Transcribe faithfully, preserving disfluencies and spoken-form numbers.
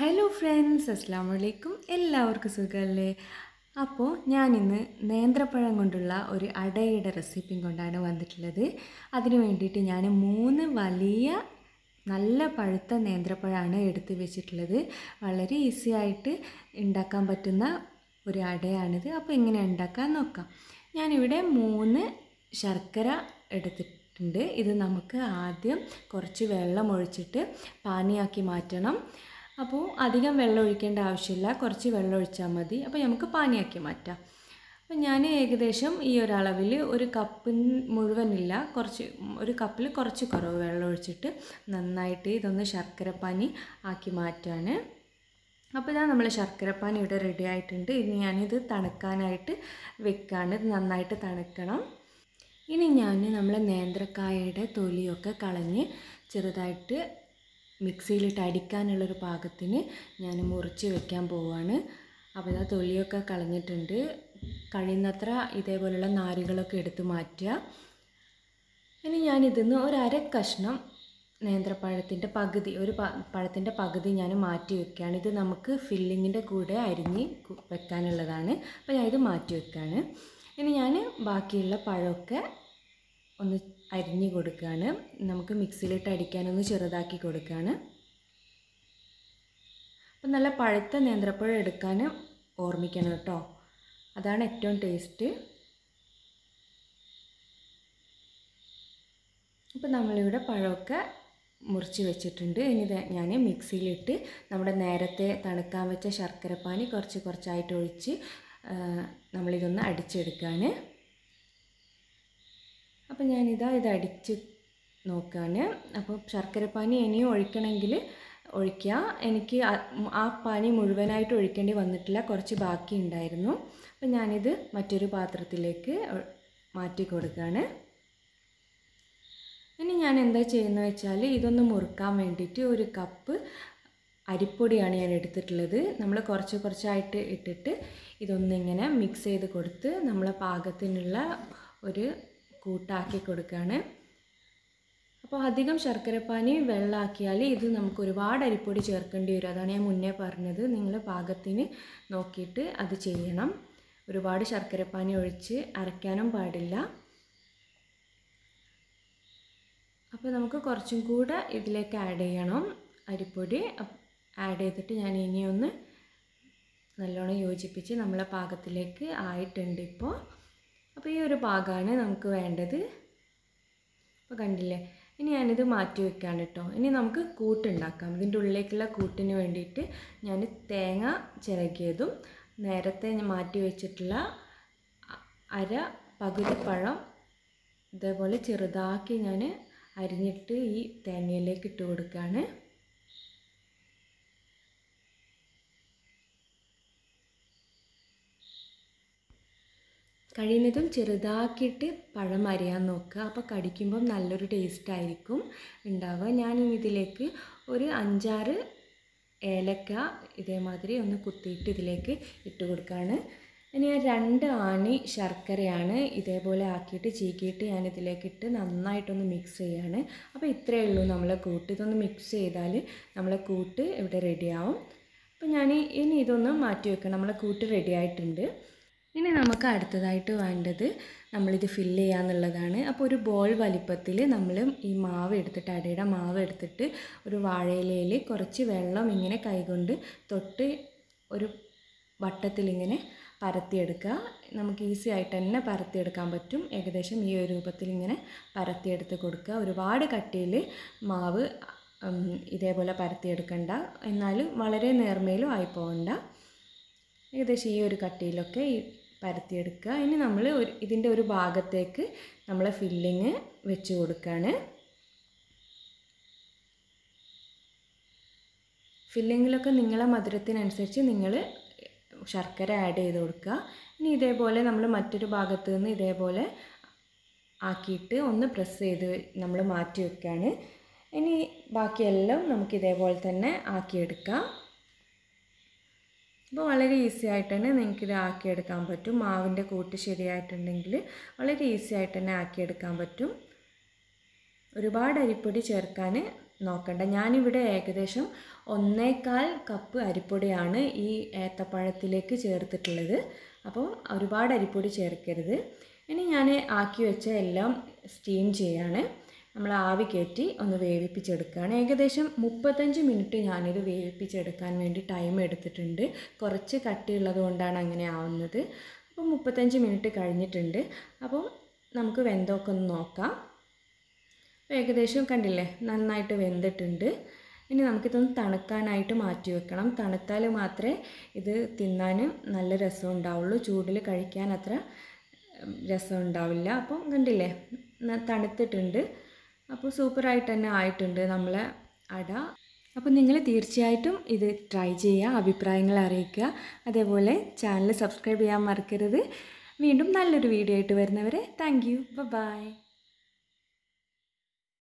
Hello friends, അസ്സലാമു അലൈക്കും. എല്ലാവർക്കും സുഖമല്ലേ? അപ്പോൾ ഞാനിന്ന് നേന്ത്രപ്പഴം കൊണ്ടുള്ള ഒരു അടയുടെ റെസിപ്പിയും കൊണ്ടാണ് വന്നിട്ടുള്ളത്. അതിന് വേണ്ടിയിട്ട് ഞാൻ മൂന്ന് വലിയ നല്ല പഴുത്ത നേന്ത്രപ്പഴമാണ് എടുത്ത് വെച്ചിട്ടുള്ളത്. വളരെ ഈസി ആയിട്ട് ഉണ്ടാക്കാൻ പറ്റുന്ന ഒരു അടയാണിത്. അപ്പോൾ എങ്ങനെ ഉണ്ടാക്കാൻ നോക്കാം. ഞാനിവിടെ മൂന്ന് ശർക്കര എടുത്തിട്ടുണ്ട്. ഇത് നമുക്ക് ആദ്യം കുറച്ച് വെള്ളം ഒഴിച്ചിട്ട് പാനിയാക്കി മാറ്റണം. അപ്പോൾ അധികം വെള്ളം ഒഴിക്കേണ്ട ആവശ്യമില്ല, കുറച്ച് വെള്ളം ഒഴിച്ചാൽ മതി. അപ്പോൾ നമുക്ക് പാനിയാക്കി മാറ്റാം. അപ്പോൾ ഞാൻ ഏകദേശം ഈ ഒരളവിൽ ഒരു കപ്പ് മുഴുവനില്ല, കുറച്ച് ഒരു കപ്പിൽ കുറച്ച് കുറവ് വെള്ളം ഒഴിച്ചിട്ട് നന്നായിട്ട് ഇതൊന്ന് ശർക്കരപ്പാനി ആക്കി മാറ്റാണ്. അപ്പോൾ ഇതാ നമ്മൾ ശർക്കരപ്പാനി ഇവിടെ റെഡി ആയിട്ടുണ്ട്. ഇനി ഞാനിത് തണുക്കാനായിട്ട് വെക്കാണ്. ഇത് നന്നായിട്ട് തണുക്കണം. ഇനി ഞാൻ നമ്മളെ നേന്ത്രക്കായയുടെ തൊലിയൊക്കെ കളഞ്ഞ് ചെറുതായിട്ട് മിക്സിയിലിട്ട് അടിക്കാനുള്ളൊരു പാകത്തിന് ഞാൻ മുറിച്ച് വെക്കാൻ പോവുകയാണ്. അപ്പോൾ ഇതാ തൊലിയൊക്കെ കളഞ്ഞിട്ടുണ്ട്. കഴിയുന്നത്ര ഇതേപോലെയുള്ള നാരുകളൊക്കെ എടുത്ത് മാറ്റുക. ഇനി ഞാനിതിന്ന് ഒരു അര കഷ്ണം നേന്ത്രപ്പഴത്തിൻ്റെ പകുതി, ഒരു പഴത്തിൻ്റെ പകുതി ഞാൻ മാറ്റി വെക്കുകയാണ്. ഇത് നമുക്ക് ഫില്ലിങ്ങിൻ്റെ കൂടെ അരിഞ്ഞ് വെക്കാനുള്ളതാണ്. അപ്പോൾ ഞാൻ ഇത് മാറ്റി വെക്കുകയാണ്. ഇനി ഞാൻ ബാക്കിയുള്ള പഴമൊക്കെ ഒന്ന് അരിഞ്ഞ് കൊടുക്കുകയാണ്. നമുക്ക് മിക്സിയിലിട്ട് അടിക്കാനൊന്ന് ചെറുതാക്കി കൊടുക്കുകയാണ്. അപ്പം നല്ല പഴുത്ത നേന്ത്രപ്പഴം എടുക്കാൻ ഓർമ്മിക്കണം കേട്ടോ, അതാണ് ഏറ്റവും ടേസ്റ്റ്. അപ്പം നമ്മളിവിടെ പഴമൊക്കെ മുറിച്ച് വെച്ചിട്ടുണ്ട്. ഇനി ഞാൻ മിക്സിയിലിട്ട് നമ്മുടെ നേരത്തെ തണുക്കാൻ വെച്ച ശർക്കരപ്പാനി കുറച്ച് കുറച്ചായിട്ട് ഒഴിച്ച് നമ്മളിതൊന്ന് അടിച്ചെടുക്കുകയാണ്. അപ്പോൾ ഞാനിതാ ഇത് അടിച്ച് നോക്കുകയാണ്. അപ്പോൾ ശർക്കരപ്പാനി ഇനിയും ഒഴിക്കണമെങ്കിൽ ഒഴിക്കുക. എനിക്ക് ആ പാനി മുഴുവനായിട്ട് ഒഴിക്കേണ്ടി വന്നിട്ടില്ല, കുറച്ച് ബാക്കി ഉണ്ടായിരുന്നു. അപ്പോൾ ഞാനിത് മറ്റൊരു പാത്രത്തിലേക്ക് മാറ്റി കൊടുക്കുകയാണ്. ഇനി ഞാൻ എന്താ ചെയ്യുന്നത് വെച്ചാൽ ഇതൊന്ന് മുറുക്കാൻ വേണ്ടിയിട്ട് ഒരു കപ്പ് അരിപ്പൊടിയാണ് ഞാൻ എടുത്തിട്ടുള്ളത്. നമ്മൾ കുറച്ച് കുറച്ചായിട്ട് ഇട്ടിട്ട് ഇതൊന്നിങ്ങനെ മിക്സ് ചെയ്ത് കൊടുത്ത് നമ്മളെ പാകത്തിനുള്ള ഒരു കൂട്ടാക്കി കൊടുക്കുകയാണ്. അപ്പോൾ അധികം ശർക്കരപ്പാനി വെള്ളമാക്കിയാൽ ഇത് നമുക്ക് ഒരുപാട് അരിപ്പൊടി ചേർക്കേണ്ടി വരും. അതാണ് ഞാൻ മുന്നേ പറഞ്ഞത്, നിങ്ങൾ പാകത്തിന് നോക്കിയിട്ട് അത് ചെയ്യണം. ഒരുപാട് ശർക്കരപ്പാനി ഒഴിച്ച് അരയ്ക്കാനും പാടില്ല. അപ്പോൾ നമുക്ക് കുറച്ചും കൂടെ ഇതിലേക്ക് ആഡ് ചെയ്യണം അരിപ്പൊടി. ആഡ് ചെയ്തിട്ട് ഞാൻ ഇനിയൊന്ന് നല്ലോണം യോജിപ്പിച്ച് നമ്മളെ പാകത്തിലേക്ക് ആയിട്ടുണ്ട് ഇപ്പോൾ. അപ്പോൾ ഈ ഒരു പാകമാണ് നമുക്ക് വേണ്ടത്. അപ്പോൾ കണ്ടില്ലേ, ഇനി ഞാനിത് മാറ്റി വെക്കാണ് കേട്ടോ. ഇനി നമുക്ക് കൂട്ടുണ്ടാക്കാം. ഇതിൻ്റെ ഉള്ളിലേക്കുള്ള കൂട്ടിന് വേണ്ടിയിട്ട് ഞാൻ തേങ്ങ ചിരകിയതും നേരത്തെ ഞാൻ മാറ്റി വെച്ചിട്ടുള്ള അര പകുതി പഴം ഇതേപോലെ ചെറുതാക്കി ഞാൻ അരിഞ്ഞിട്ട് ഈ തേങ്ങയിലേക്ക് ഇട്ട് കൊടുക്കുകയാണ്. കഴിയുന്നതും ചെറുതാക്കിയിട്ട് പഴം അരിയാൻ നോക്കുക. അപ്പോൾ കടിക്കുമ്പം നല്ലൊരു ടേസ്റ്റ് ആയിരിക്കും ഉണ്ടാവുക. ഞാനിനി ഇതിലേക്ക് ഒരു അഞ്ചാറ് ഏലക്ക ഇതേമാതിരി ഒന്ന് കുത്തിയിട്ട് ഇതിലേക്ക് ഇട്ട് കൊടുക്കുകയാണ്. ഇനി ഞാൻ രണ്ട് ആണി ശർക്കരയാണ് ഇതേപോലെ ആക്കിയിട്ട് ചീക്കിയിട്ട് ഞാൻ ഇതിലേക്കിട്ട് നന്നായിട്ടൊന്ന് മിക്സ് ചെയ്യുകയാണ്. അപ്പോൾ ഇത്രയേ ഉള്ളൂ നമ്മളെ കൂട്ട്. ഇതൊന്ന് മിക്സ് ചെയ്താൽ നമ്മളെ കൂട്ട് ഇവിടെ റെഡിയാവും. അപ്പോൾ ഞാൻ ഇനി ഇതൊന്ന് മാറ്റി വെക്കണം. നമ്മളെ കൂട്ട് റെഡി ആയിട്ടുണ്ട്. ഇനി നമുക്ക് അടുത്തതായിട്ട് വേണ്ടത് നമ്മളിത് ഫില്ല് ചെയ്യാന്നുള്ളതാണ്. അപ്പോൾ ഒരു ബോൾ വലിപ്പത്തിൽ നമ്മൾ ഈ മാവ് എടുത്തിട്ട് അടയുടെ മാവ് എടുത്തിട്ട് ഒരു വാഴയിലയിൽ കുറച്ച് വെള്ളം ഇങ്ങനെ കൈകൊണ്ട് തൊട്ട് ഒരു വട്ടത്തിലിങ്ങനെ പരത്തിയെടുക്കുക. നമുക്ക് ഈസി ആയിട്ട് തന്നെ പരത്തിയെടുക്കാൻ പറ്റും. ഏകദേശം ഈ ഒരു രൂപത്തിൽ ഇങ്ങനെ പരത്തിയെടുത്ത് കൊടുക്കുക. ഒരുപാട് കട്ടിയിൽ മാവ് ഇതേപോലെ പരത്തിയെടുക്കണ്ട, എന്നാലും വളരെ നേർമയിലും ആയി പോകണ്ട. ഏകദേശം ഈ ഒരു കട്ടിയിലൊക്കെ പരത്തിയെടുക്കുക. ഇനി നമ്മൾ ഒരു ഇതിൻ്റെ ഒരു ഭാഗത്തേക്ക് നമ്മൾ ഫില്ലിങ് വെച്ച് കൊടുക്കുകയാണ്. ഫില്ലിങ്ങിലൊക്കെ നിങ്ങളെ മധുരത്തിനനുസരിച്ച് നിങ്ങൾ ശർക്കര ആഡ് ചെയ്ത് കൊടുക്കുക. ഇനി ഇതേപോലെ നമ്മൾ മറ്റൊരു ഭാഗത്ത് നിന്ന് ഇതേപോലെ ആക്കിയിട്ട് ഒന്ന് പ്രസ് ചെയ്ത് നമ്മൾ മാറ്റി വെക്കുകയാണ്. ഇനി ബാക്കിയെല്ലാം നമുക്ക് ഇതേപോലെ തന്നെ ആക്കിയെടുക്കാം. അപ്പോൾ വളരെ ഈസി ആയിട്ട് തന്നെ നിങ്ങൾക്കിത് ആക്കിയെടുക്കാൻ പറ്റും. മാവിൻ്റെ കൂട്ട് ശരിയായിട്ടുണ്ടെങ്കിൽ വളരെ ഈസി ആയിട്ട് തന്നെ ആക്കിയെടുക്കാൻ പറ്റും. ഒരുപാട് അരിപ്പൊടി ചേർക്കാൻ നോക്കണ്ട. ഞാനിവിടെ ഏകദേശം ഒന്നേകാൽ കപ്പ് അരിപ്പൊടിയാണ് ഈ ഏത്തപ്പഴത്തിലേക്ക് ചേർത്തിട്ടുള്ളത്. അപ്പോൾ ഒരുപാട് അരിപ്പൊടി ചേർക്കരുത്. ഇനി ഞാൻ ആക്കി വെച്ച എല്ലാം സ്റ്റീം ചെയ്യാണ്. നമ്മൾ ആവി കയറ്റി ഒന്ന് വേവിപ്പിച്ചെടുക്കുകയാണ്. ഏകദേശം മുപ്പത്തഞ്ച് മിനിറ്റ് ഞാനിത് വേവിപ്പിച്ചെടുക്കാൻ വേണ്ടി ടൈം എടുത്തിട്ടുണ്ട്. കുറച്ച് കട്ടിയുള്ളത് കൊണ്ടാണ് അങ്ങനെ ആവുന്നത്. അപ്പോൾ മുപ്പത്തഞ്ച് മിനിറ്റ് കഴിഞ്ഞിട്ടുണ്ട്. അപ്പോൾ നമുക്ക് വെന്തൊക്കെ ഒന്ന് നോക്കാം. ഏകദേശം കണ്ടില്ലേ, നന്നായിട്ട് വെന്തിട്ടുണ്ട്. ഇനി നമുക്കിതൊന്ന് തണുക്കാനായിട്ട് മാറ്റി വെക്കണം. തണുത്താൽ മാത്രമേ ഇത് തിന്നാൻ നല്ല രസം ഉണ്ടാവുള്ളൂ. ചൂടിൽ കഴിക്കാൻ അത്ര രസം ഉണ്ടാവില്ല. അപ്പം കണ്ടില്ലേ, തണുത്തിട്ടുണ്ട്. അപ്പോൾ സൂപ്പറായിട്ട് തന്നെ ആയിട്ടുണ്ട് നമ്മളെ അട. അപ്പോൾ നിങ്ങൾ തീർച്ചയായിട്ടും ഇത് ട്രൈ ചെയ്യുക, അഭിപ്രായങ്ങൾ അറിയിക്കുക. അതേപോലെ ചാനൽ സബ്സ്ക്രൈബ് ചെയ്യാൻ മറക്കരുത്. വീണ്ടും നല്ലൊരു വീഡിയോ ആയിട്ട് വരുന്നവരെ താങ്ക് യു, ബൈ.